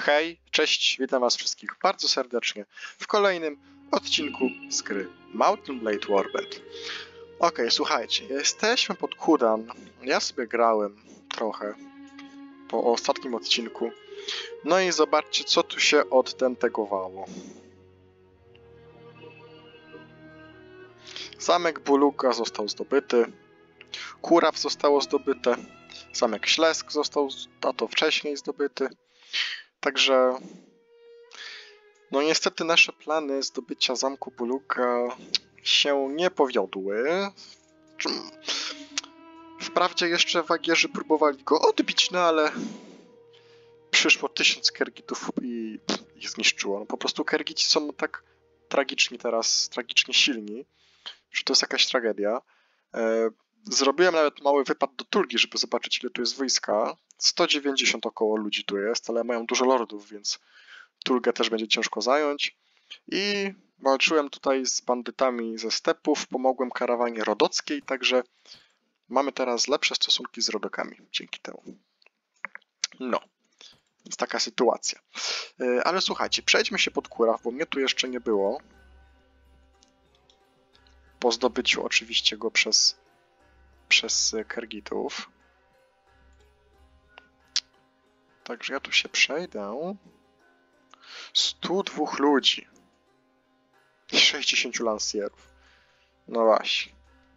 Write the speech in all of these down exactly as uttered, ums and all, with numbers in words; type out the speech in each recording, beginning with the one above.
Hej, cześć, witam was wszystkich bardzo serdecznie w kolejnym odcinku z gry Mount and Blade Warband. Ok, słuchajcie, jesteśmy pod Kudan. Ja sobie grałem trochę po ostatnim odcinku. No i zobaczcie, co tu się odtentegowało. Zamek Buluka został zdobyty. Kuraw zostało zdobyte. Zamek Ślesk został, a to wcześniej zdobyty. Także, no niestety nasze plany zdobycia Zamku Buluka się nie powiodły. Wprawdzie jeszcze wagierzy próbowali go odbić, no ale przyszło tysiąc kergitów i ich zniszczyło. No po prostu kergici są tak tragiczni teraz, tragicznie silni, że to jest jakaś tragedia. Zrobiłem nawet mały wypad do Tulgi, żeby zobaczyć, ile tu jest wojska. sto dziewięćdziesiąt około ludzi tu jest, ale mają dużo lordów, więc Tulgę też będzie ciężko zająć. I walczyłem tutaj z bandytami ze stepów, pomogłem karawanie rodockiej, także mamy teraz lepsze stosunki z rodokami dzięki temu. No, jest taka sytuacja. Ale słuchajcie, przejdźmy się pod Kuraw, bo mnie tu jeszcze nie było. Po zdobyciu oczywiście go przez, przez kergitów. Także ja tu się przejdę. sto dwóch ludzi. I sześćdziesięciu lansjerów. No właśnie.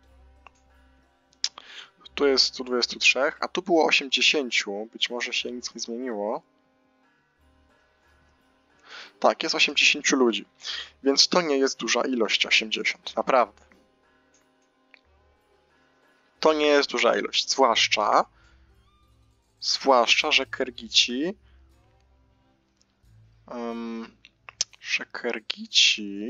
Tu jest sto dwadzieścia trzy, a tu było osiemdziesiąt. Być może się nic nie zmieniło. Tak, jest osiemdziesiąt ludzi. Więc to nie jest duża ilość, osiemdziesiąt. Naprawdę. To nie jest duża ilość. Zwłaszcza, zwłaszcza, że kergici Um, że kergici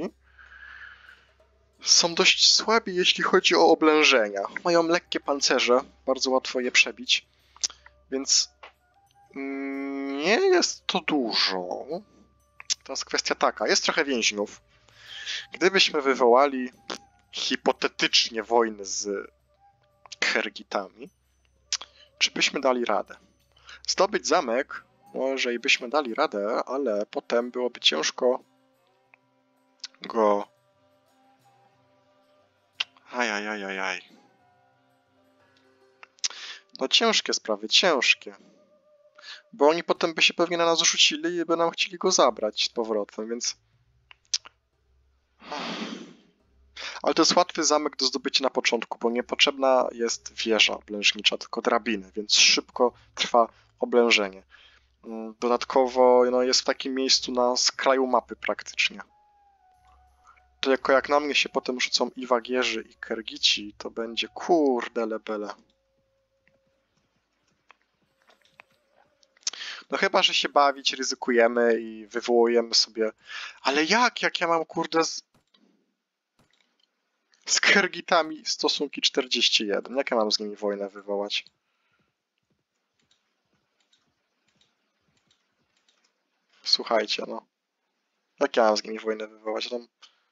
są dość słabi, jeśli chodzi o oblężenia. Mają lekkie pancerze, bardzo łatwo je przebić, więc nie jest to dużo. Teraz kwestia taka, jest trochę więźniów. Gdybyśmy wywołali hipotetycznie wojnę z kergitami, czy byśmy dali radę? Zdobyć zamek może i byśmy dali radę, ale potem byłoby ciężko go... Ajajajajaj. No ciężkie sprawy, ciężkie. Bo oni potem by się pewnie na nas rzucili i by nam chcieli go zabrać z powrotem, więc... Ale to jest łatwy zamek do zdobycia na początku, bo niepotrzebna jest wieża oblężnicza, tylko drabiny, więc szybko trwa oblężenie. Dodatkowo no, jest w takim miejscu na skraju mapy praktycznie. Tylko jak na mnie się potem rzucą i wagierzy, i kergici, to będzie kurde lebele. No chyba, że się bawić, ryzykujemy i wywołujemy sobie... Ale jak? Jak ja mam kurde z... z kergitami stosunki czterdzieści jeden? Jak ja mam z nimi wojnę wywołać? Słuchajcie, no. Jak ja mam z nimi wojnę wywołać? Tam...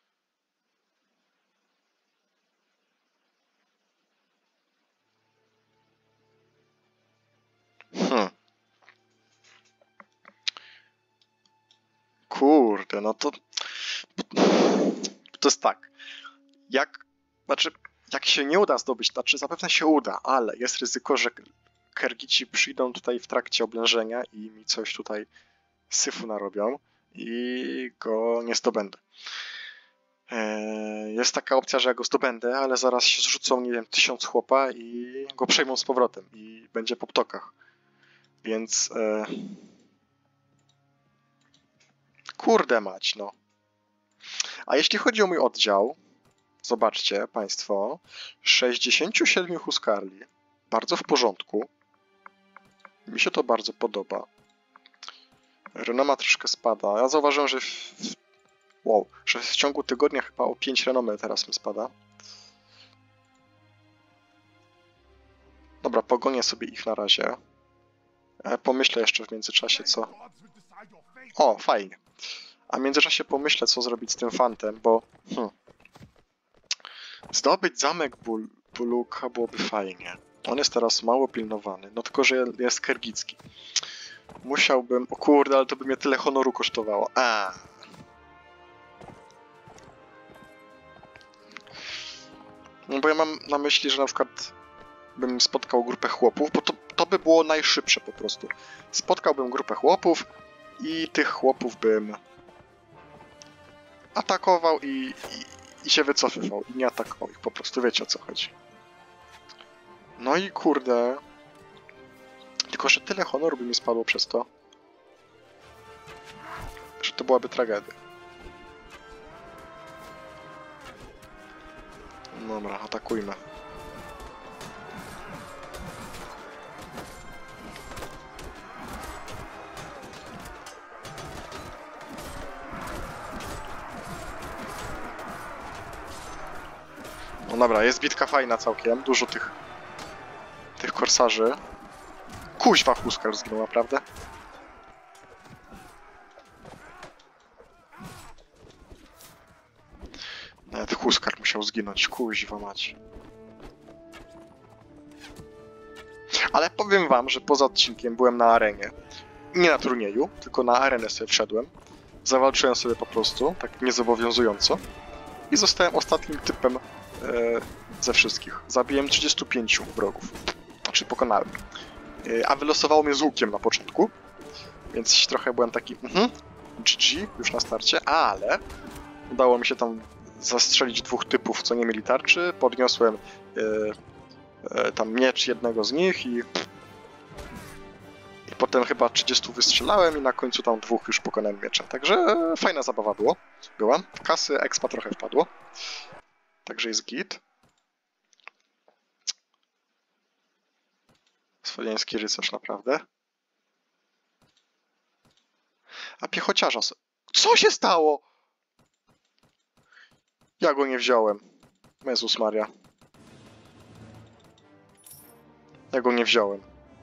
Hmm. Kurde, no to... To jest tak. Jak... Znaczy, jak się nie uda zdobyć, znaczy zapewne się uda, ale jest ryzyko, że kergici przyjdą tutaj w trakcie oblężenia i mi coś tutaj syfu narobią i go nie zdobędę. Jest taka opcja, że ja go zdobędę, ale zaraz się zrzucą, nie wiem, tysiąc chłopa i go przejmą z powrotem i będzie po ptokach. Więc... E... Kurde mać, no. A jeśli chodzi o mój oddział, zobaczcie państwo, sześćdziesięciu siedmiu huskarli, bardzo w porządku. Mi się to bardzo podoba. Renoma troszkę spada. Ja zauważyłem, że w, wow, że w ciągu tygodnia chyba o pięć renomy teraz mi spada. Dobra, pogonię sobie ich na razie. Pomyślę jeszcze w międzyczasie, co... O, fajnie. A w międzyczasie pomyślę, co zrobić z tym fantem, bo... Hmm, zdobyć zamek Bul Buluka byłoby fajnie. On jest teraz mało pilnowany, no tylko, że jest kergicki. Musiałbym... O kurde, ale to by mnie tyle honoru kosztowało. A. No bo ja mam na myśli, że na przykład bym spotkał grupę chłopów, bo to, to by było najszybsze po prostu. Spotkałbym grupę chłopów i tych chłopów bym atakował i, i, i się wycofywał. I nie atakował ich po prostu, wiecie o co chodzi. No i kurde... Tylko, że tyle honoru by mi spadło przez to, że to byłaby tragedia. Dobra, atakujmy. No dobra, jest bitka fajna całkiem, dużo tych tych korsarzy. Kuźwa, Huskar zginął, naprawdę. Nawet Huskar musiał zginąć, kuźwa mać. Ale powiem wam, że poza odcinkiem byłem na arenie. Nie na turnieju, tylko na arenę sobie wszedłem. Zawalczyłem sobie po prostu, tak niezobowiązująco. I zostałem ostatnim typem e, ze wszystkich. Zabiłem trzydziestu pięciu wrogów. Znaczy pokonałem. E, a wylosowało mnie z łukiem na początku. Więc trochę byłem taki mhm, G G już na starcie, ale udało mi się tam zastrzelić dwóch typów, co nie mieli tarczy. Podniosłem e, e, tam miecz jednego z nich i I potem chyba trzydziestu wystrzelałem i na końcu tam dwóch już pokonałem mieczem. Także fajna zabawa było. była. Kasy, expa trochę wpadło. Także jest git. Słowiański rycerz naprawdę. A piechociarza... Co się stało? Ja go nie wziąłem. Jezus Maria. Ja go nie wziąłem.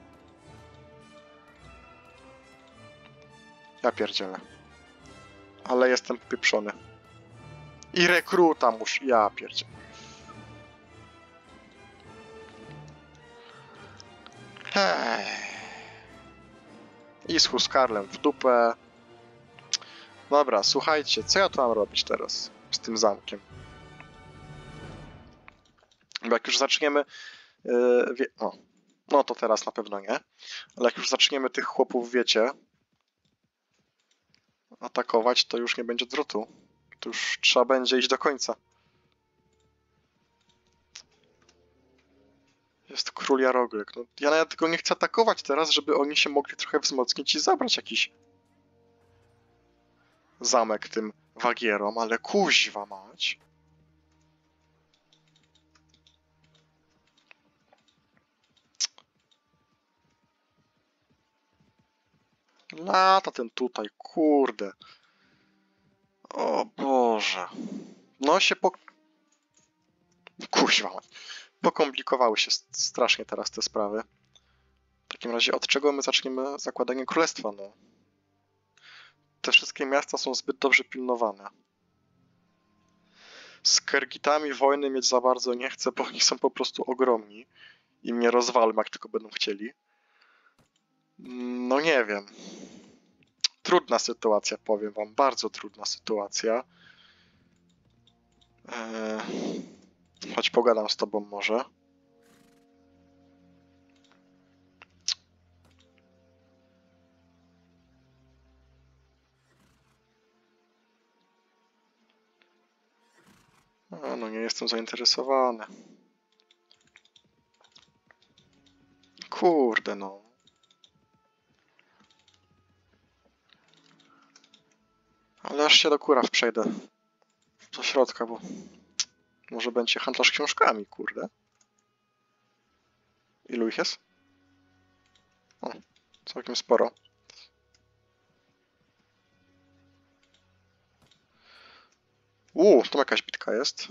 Ja pierdzielę. Ale jestem popieprzony. I rekruta muszę... Ja pierdzielę. Ech. I z Huskarlem w dupę. Dobra, słuchajcie, co ja tu mam robić teraz z tym zamkiem? Bo jak już zaczniemy... Yy, wie... no. no to teraz na pewno nie. Ale jak już zaczniemy tych chłopów, wiecie, atakować, to już nie będzie odwrotu. To już trzeba będzie iść do końca. Jest król Jarogryk. No, ja nawet tylko nie chcę atakować teraz, żeby oni się mogli trochę wzmocnić i zabrać jakiś zamek tym wagierom, ale kuźwa mać. Lata ten tutaj, kurde. O Boże. No się po... Kuźwa mać. Pokomplikowały się strasznie teraz te sprawy. W takim razie od czego my zaczniemy zakładanie królestwa? No. Te wszystkie miasta są zbyt dobrze pilnowane. Z Kergitami wojny mieć za bardzo nie chcę, bo oni są po prostu ogromni. I mnie rozwalą, jak tylko będą chcieli. No nie wiem. Trudna sytuacja, powiem wam. Bardzo trudna sytuacja. Eee... Choć pogadam z tobą może. A, no nie jestem zainteresowany. Kurde no. Ale aż się do Kuraw przejdę. Do środka, bo może będzie handlarz książkami, kurde. Ilu ich jest? O, całkiem sporo. Uuu, tam jakaś bitka jest.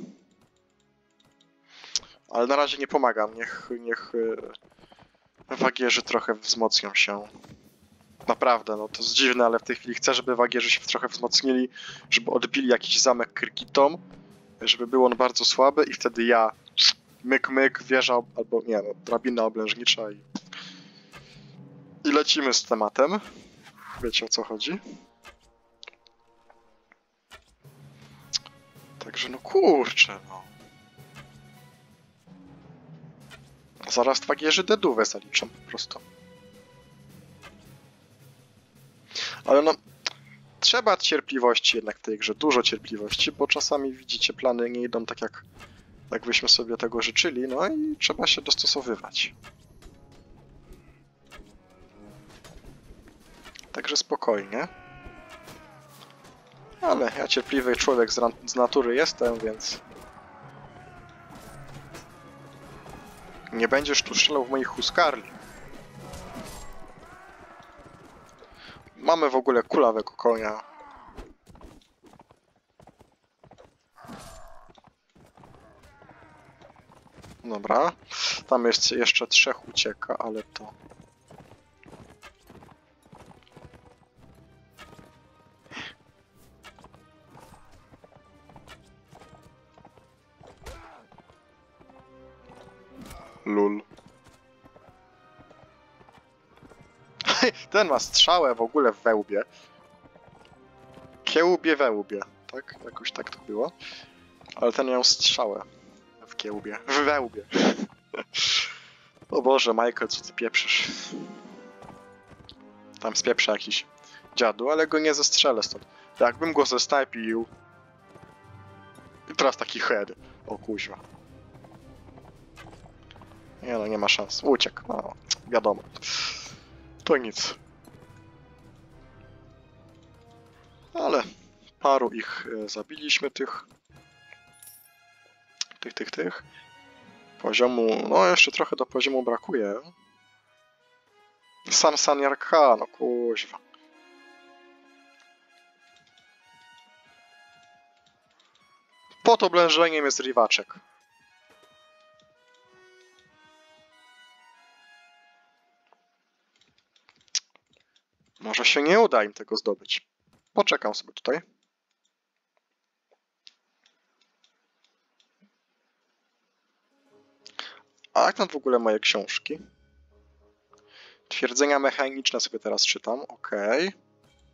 Ale na razie nie pomagam. Niech, niech wagierzy trochę wzmocnią się. Naprawdę, no to jest dziwne, ale w tej chwili chcę, żeby wagierzy się trochę wzmocnili, żeby odbili jakiś zamek Kergitom, żeby był on bardzo słaby i wtedy ja myk, myk, wieża albo, nie no, drabina oblężnicza i I lecimy z tematem. Wiecie, o co chodzi? Także no kurczę, no. Zaraz twagierzy dedówę zaliczam po prostu. Ale no, trzeba cierpliwości jednak w tej grze, dużo cierpliwości, bo czasami widzicie, plany nie idą tak jak, jak byśmy sobie tego życzyli, no i trzeba się dostosowywać. Także spokojnie. Ale ja cierpliwy człowiek z, z natury jestem, więc... Nie będziesz tu strzelał w moich huskarli. Mamy w ogóle kulawego konia. Dobra. Tam jest jeszcze trzech ucieka, ale to... Lul. Ten ma strzałę w ogóle w wełbie. Kiełbie wełbie, tak? Jakoś tak to było. Ale ten miał strzałę w kiełbie. W wełbie. O Boże, Michael, co ty pieprzysz? Tam spieprza jakiś dziadu, ale go nie zestrzelę stąd. Jakbym go zesnajpił... I teraz taki head. O kuźwa. Nie no, nie ma szans. Uciekł, no, wiadomo. To nic. Ale paru ich zabiliśmy, tych... Tych, tych, tych. Poziomu... No, jeszcze trochę do poziomu brakuje. Sam Saniarka, no kuźwa. Pod oblężeniem jest riwaczek. Może się nie uda im tego zdobyć. Poczekam sobie tutaj. A jak tam w ogóle moje książki? Twierdzenia mechaniczne sobie teraz czytam, okej. Okay.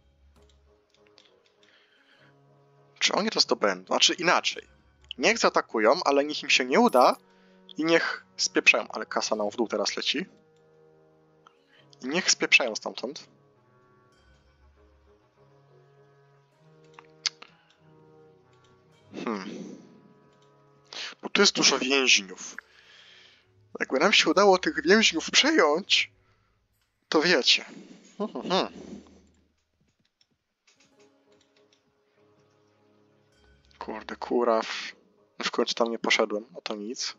Czy oni to zdobędą? Znaczy inaczej. Niech zaatakują, ale niech im się nie uda i niech spieprzają. Ale kasa nam w dół teraz leci. I niech spieprzają stamtąd. Hmm. Bo tu jest dużo więźniów. Jakby nam się udało tych więźniów przejąć, to wiecie. Hmm. Kurde, kuraw. W końcu tam nie poszedłem, no to nic.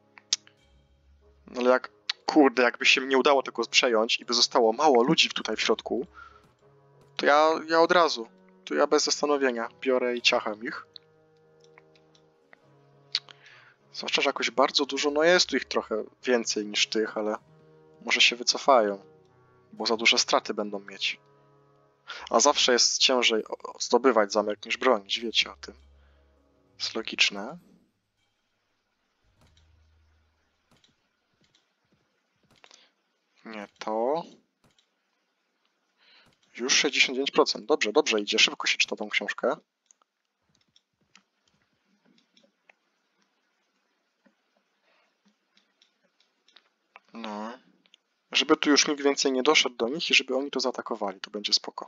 Ale jak... Kurde, jakby się nie udało tego przejąć i by zostało mało ludzi tutaj w środku, to ja, ja od razu, to ja bez zastanowienia biorę i ciacham ich. Zwłaszcza, że jakoś bardzo dużo, no jest tu ich trochę więcej niż tych, ale może się wycofają, bo za duże straty będą mieć. A zawsze jest ciężej zdobywać zamek niż bronić, wiecie o tym. Jest logiczne. Nie to. Już sześćdziesiąt dziewięć procent. Dobrze, dobrze idzie. Szybko się czyta tą książkę. No. Żeby tu już nikt więcej nie doszedł do nich i żeby oni to zaatakowali. To będzie spoko.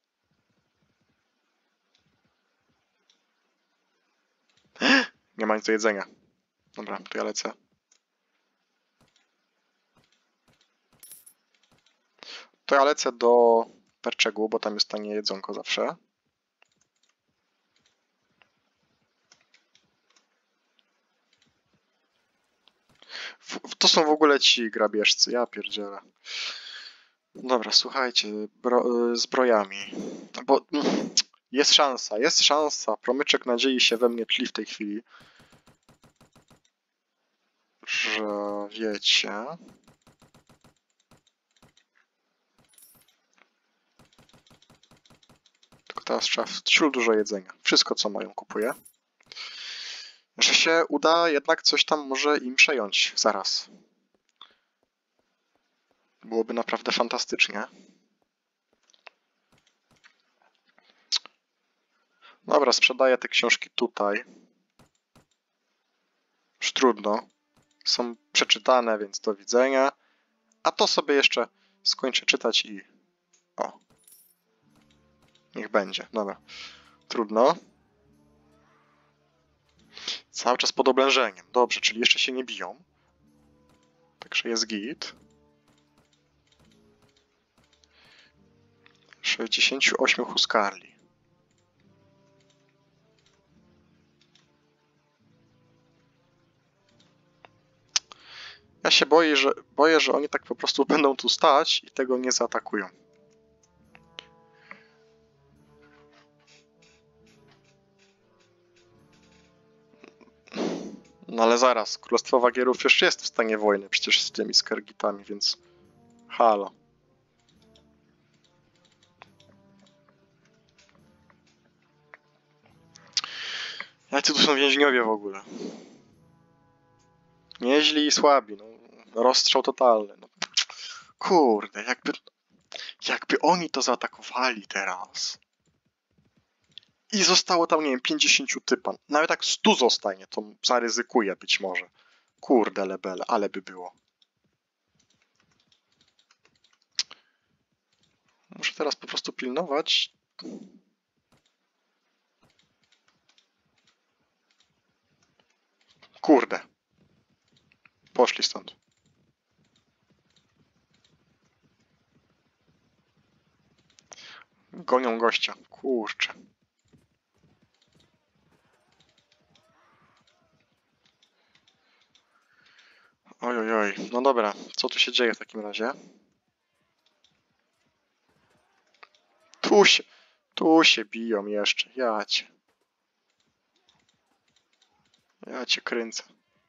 Nie ma nic do jedzenia. Dobra, to ja lecę. To ja lecę do Perczegu, bo tam jest tanie jedzonko zawsze. W, to są w ogóle ci grabieżcy, ja pierdzielę. Dobra, słuchajcie, bro, zbrojami. Bo jest szansa, jest szansa. Promyczek nadziei się we mnie tli w tej chwili. Że wiecie... Tylko teraz trzeba wciul dużo jedzenia. Wszystko, co mają, kupuję. Że się uda jednak coś tam może im przejąć zaraz. Byłoby naprawdę fantastycznie. Dobra, sprzedaję te książki tutaj. Już trudno. Są przeczytane, więc do widzenia. A to sobie jeszcze skończę czytać i... O. Niech będzie. Dobra. Trudno. Cały czas pod oblężeniem. Dobrze, czyli jeszcze się nie biją. Także jest git. sześćdziesiąt osiem Huskarli. Ja się boję, że boję, że oni tak po prostu będą tu stać i tego nie zaatakują. No ale zaraz, Królestwo Wagierów już jest w stanie wojny przecież z tymi Skergitami, więc halo. Jacy tu są więźniowie w ogóle? Nieźli i słabi, no. Rozstrzał totalny. No. Kurde, jakby... Jakby oni to zaatakowali teraz. I zostało tam, nie wiem, pięćdziesięciu typa. Nawet jak stu zostanie, to zaryzykuję być może. Kurde, lebele, ale by było. Muszę teraz po prostu pilnować. Kurde. Poszli stąd. Gonią gościa. Kurczę. Oj, oj, oj. No dobra. Co tu się dzieje w takim razie? Tu się... Tu się biją jeszcze. Ja cię. Ja cię kręcę.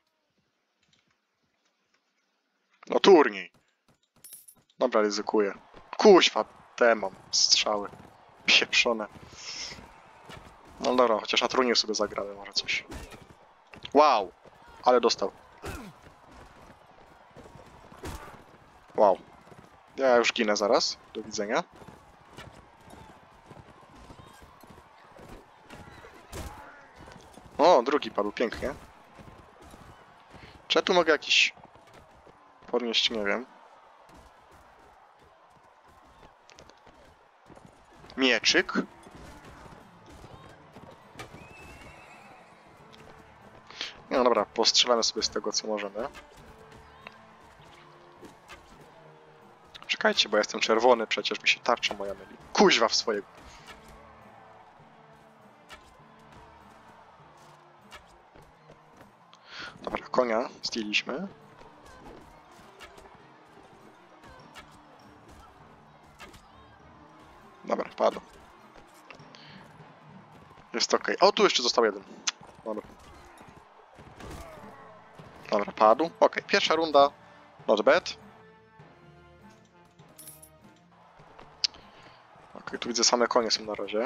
No turniej. Dobra, ryzykuję. Kuźwa, te mam strzały. Pieprzone. No dobra, chociaż na turnieju sobie zagramy może coś. Wow! Ale dostał. Wow. Ja już ginę zaraz. Do widzenia. O, drugi padł. Pięknie. Czy ja tu mogę jakiś... podnieść? Nie wiem. Mieczyk. No dobra, postrzelamy sobie z tego, co możemy. Czekajcie, bo ja jestem czerwony, przecież mi się tarcza moja myli. Kuźwa w swojego. Dobra, konia zdjęliśmy. Dobra, padł. Jest ok. O, tu jeszcze został jeden. Dobra. Dobra, padł. Ok, pierwsza runda. Not bad. Ok, tu widzę same konie są na razie.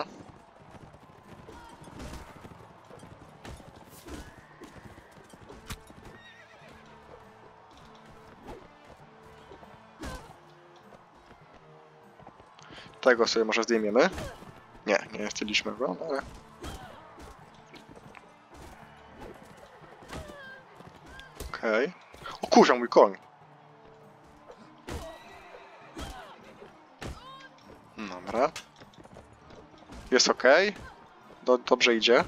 Tego sobie może zdejmiemy. Nie, nie chcieliśmy go, ale... Okej. Okay. O kurwa, mój koń! Dobra. Jest ok. Do, dobrze idzie.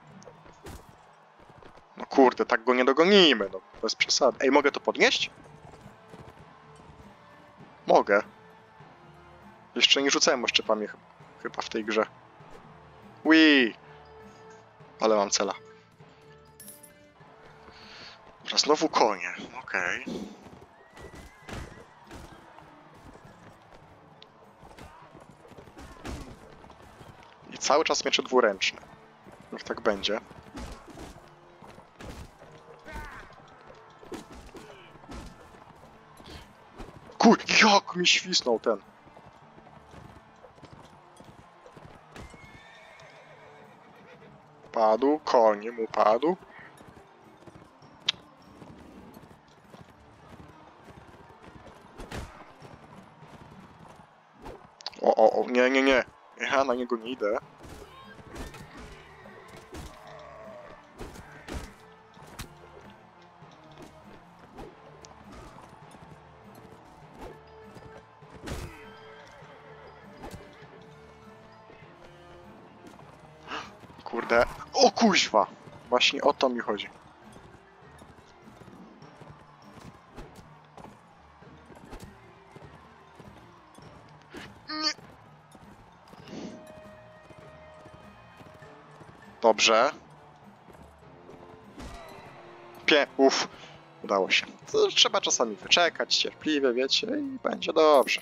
No kurde, tak go nie dogonimy, no bez przesady. Ej, mogę to podnieść? Mogę. Jeszcze nie rzucałem oszczepami chyba w tej grze. Wii! Ale mam cela. Dobra, znowu konie. Okej. Okay. I cały czas miecze dwuręczne. Niech tak będzie. Kur... Jak mi świsnął ten. Padł, konie mu padł. na niego nie idę. Kurde. O kuźwa! Właśnie o to mi chodzi. Nie. Dobrze. Pie... Uff. Udało się. To trzeba czasami wyczekać cierpliwie, wiecie, i będzie dobrze.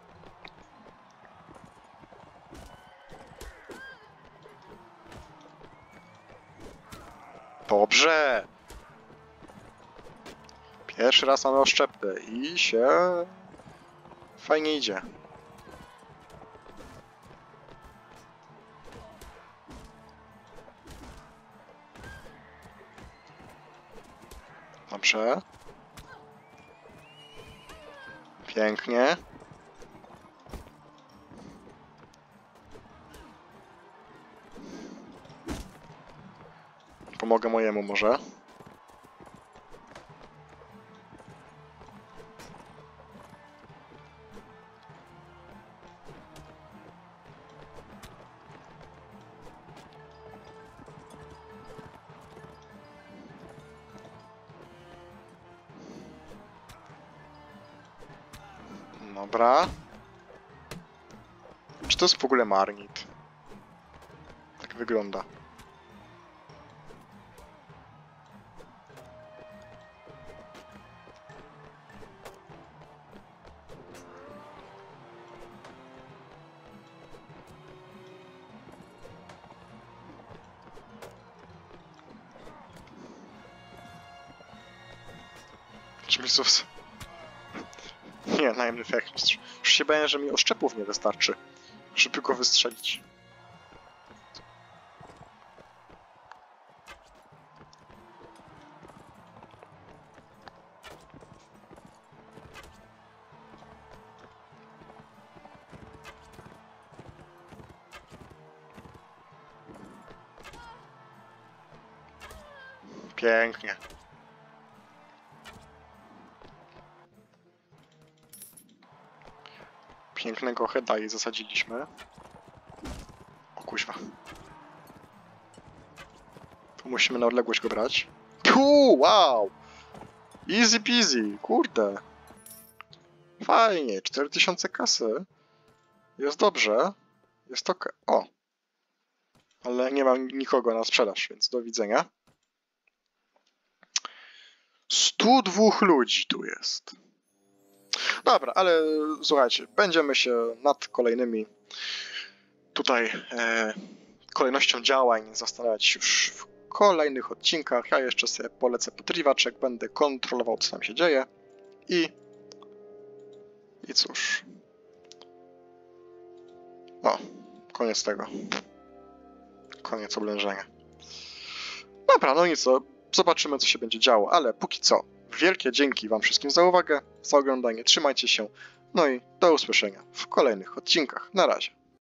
Dobrze! Pierwszy raz mamy oszczepę i się fajnie idzie. Dobrze. Pięknie. Pomogę mojemu może. Dobra. Czy to jest w ogóle marnit? Tak wygląda. Jezus. Nie, najemny fechmistrz. Już się bałem, że mi oszczepów nie wystarczy, żeby go wystrzelić. Pięknie. Pięknego heada jej zasadziliśmy. O kuźwa. Tu musimy na odległość go brać. Puu, wow! Easy peasy, kurde. Fajnie, cztery tysiące kasy. Jest dobrze. Jest ok. O! Ale nie mam nikogo na sprzedaż, więc do widzenia. stu dwóch ludzi tu jest. Dobra, ale słuchajcie, będziemy się nad kolejnymi tutaj e, kolejnością działań zastanawiać już w kolejnych odcinkach. Ja jeszcze sobie polecę po triwaczek, będę kontrolował, co tam się dzieje i i cóż. O, koniec tego. Koniec oblężenia. Dobra, no i co? Zobaczymy, co się będzie działo, ale póki co, wielkie dzięki wam wszystkim za uwagę, za oglądanie, trzymajcie się, no i do usłyszenia w kolejnych odcinkach. Na razie.